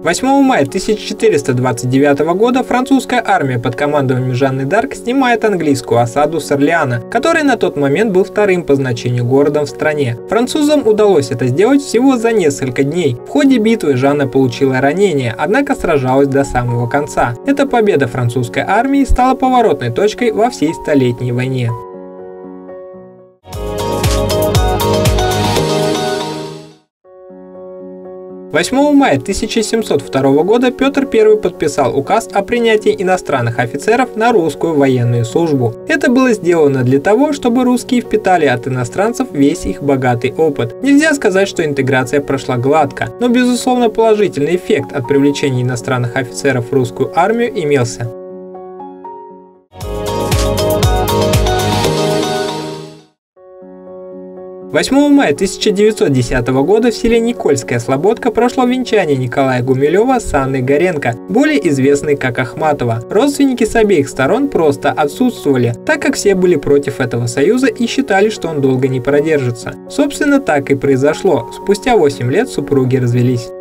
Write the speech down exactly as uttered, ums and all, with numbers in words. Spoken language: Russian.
восьмого мая тысяча четыреста двадцать девятого года французская армия под командованием Жанны д'Арк снимает английскую осаду с Орлеана, который на тот момент был вторым по значению городом в стране. Французам удалось это сделать всего за несколько дней. В ходе битвы Жанна получила ранение, однако сражалась до самого конца. Эта победа французской армии стала поворотной точкой во всей Столетней войне. восьмого мая тысяча семьсот второго года Петр Первый подписал указ о принятии иностранных офицеров на русскую военную службу. Это было сделано для того, чтобы русские впитали от иностранцев весь их богатый опыт. Нельзя сказать, что интеграция прошла гладко, но безусловно положительный эффект от привлечения иностранных офицеров в русскую армию имелся. восьмого мая тысяча девятьсот десятого года в селе Никольская Слободка прошло венчание Николая Гумилева с Анной Горенко, более известной как Ахматова. Родственники с обеих сторон просто отсутствовали, так как все были против этого союза и считали, что он долго не продержится. Собственно, так и произошло. Спустя восемь лет супруги развелись.